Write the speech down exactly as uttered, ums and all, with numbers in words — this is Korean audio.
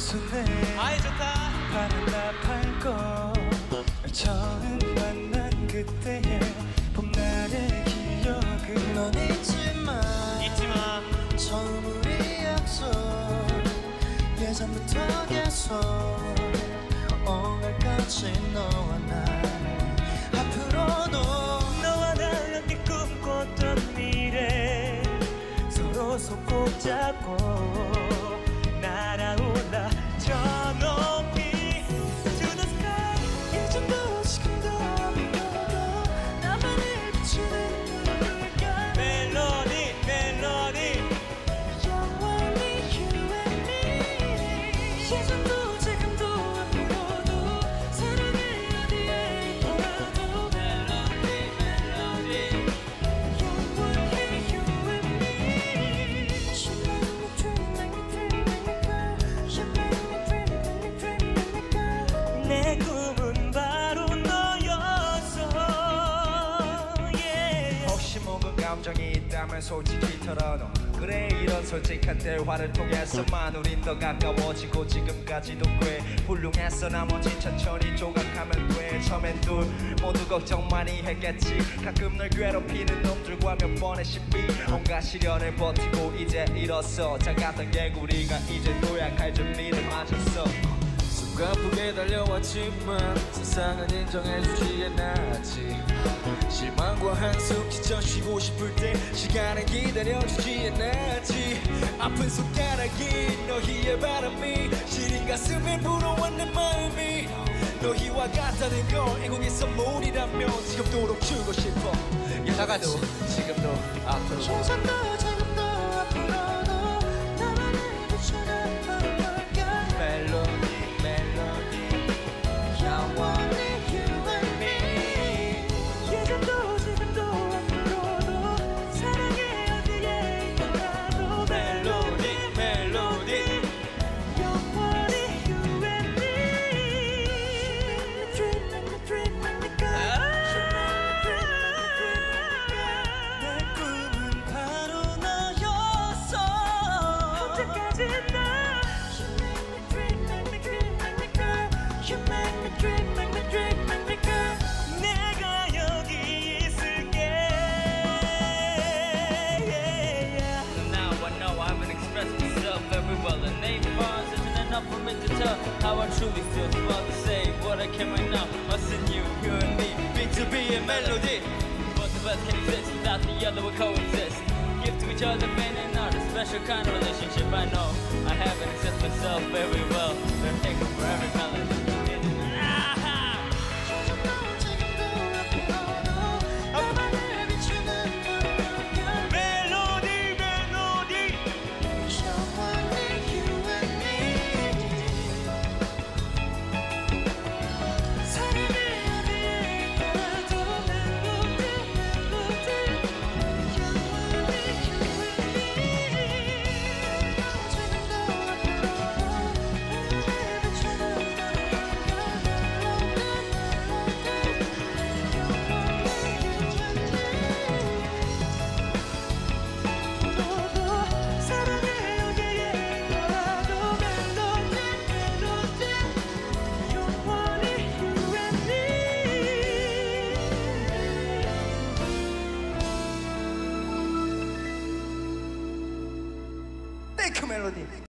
손에 아이 좋다 바랄라 팔고 처음 만난 그때의 봄날의 기억은 넌 잊지마 잊지마 처음 우리 약속 예전부터 계속 오늘까지 너와 나 앞으로도 너와 나 함께 꿈꿨던 미래 서로 손 꼭 잡고 날아올라 저 높이 To the sky 예전도 지금도 앞으로도 나만을 비추는 누굴까 멜로디 멜로디 영원히 you and me 예전도 지금도 앞으로도 사랑을 어디에 있더라도 멜로디 멜로디 영원히 you and me 내 꿈은 바로 너였어 yeah. 혹시 모든 감정이 있다면 솔직히 털어놓 그래 이런 솔직한 대화를 통해서만 우린 더 가까워지고 지금까지도 꽤 훌륭했어 나머지 천천히 조각하면 돼 처음엔 둘 모두 걱정 많이 했겠지 가끔 널 괴롭히는 놈들과 몇 번의 시비 온갖 시련을 버티고 이제 일었어 작았던 개구리가 이제 도약할 준비를 마쳤어 가쁘게 달려왔지만 세상은 인정해주지 않았지 실망과 한숨 지쳐 쉬고 싶을 때 시간은 기다려주지 않았지 아픈 손가락이 너희의 바람이 시린 가슴에 불어온 내 마음이 너희와 같다는 걸 애국의 선물이라면 지금도록 주고 싶어 다같이 지금도 앞으로 예전도 지금도 앞으로도 나만을 비추는 누굴까 멜로디 영원히 you and me 예전도 지금도 앞으로도 사랑의 어디에 있더라도 멜로디 멜로디 영원히 you and me Dream like me dream like me girl 내 꿈은 바로 너였어 언제까지 나 You make me dream like me dream like me girl 내가 여기 있을게 yeah, yeah. Now I know I haven't expressed myself very well and eight bars isn't enough for me to tell how I truly feel so about to say what I can right now us and you, you and me B to B and melody both of us can exist without the other will coexist give to each other pain and art a special kind of relationship I know I haven't accepted myself very well but I'm taking for every melody 그 멜로디